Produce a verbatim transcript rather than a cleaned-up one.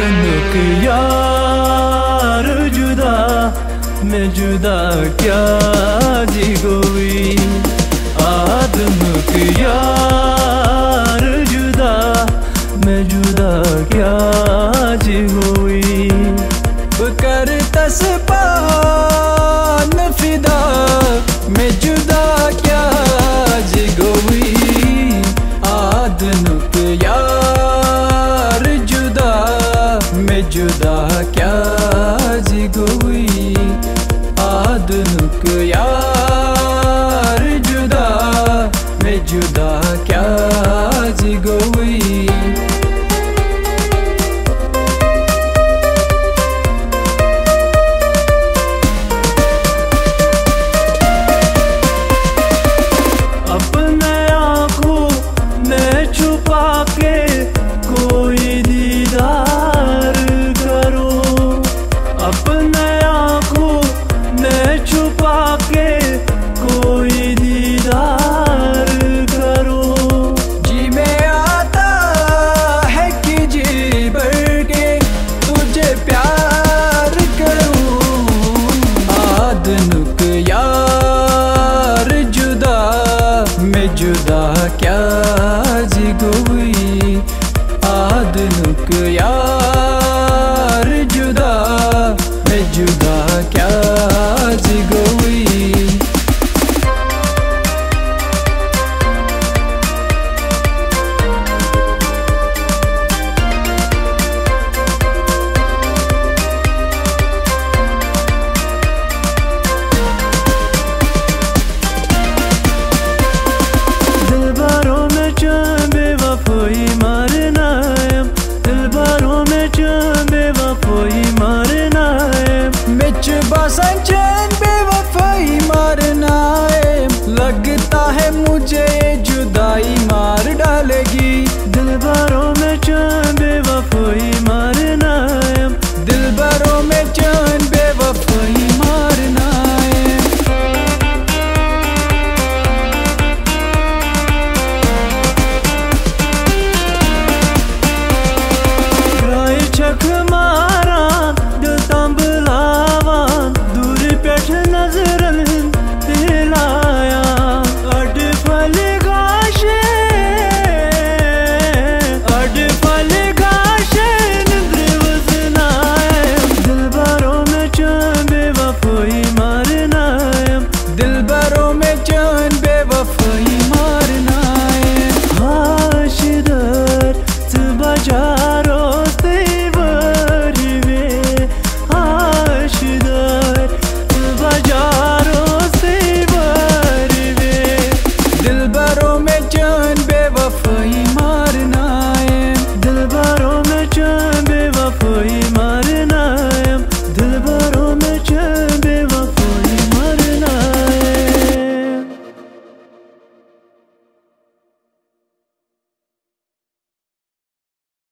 आदनुक यार जुदा मैं जुदा क्या जिगोई। आदनुक यार जुदा मैं जुदा क्या जिगोई। कर तस्पान फिदा मैं जुदा क्या जिगोई। आदनुक यार जुदा मैं जुदा क्या जिगोई। आदनुक यार जुदा मैं जुदा क्या जिगोई। छुपा के कोई दीदार करो। अपने आँखों में छुपा के कोई दीदार करो। जी में आता है कि जी भर के तुझे प्यार करूं। आदनुक यार जुदा मैं जुदा क्या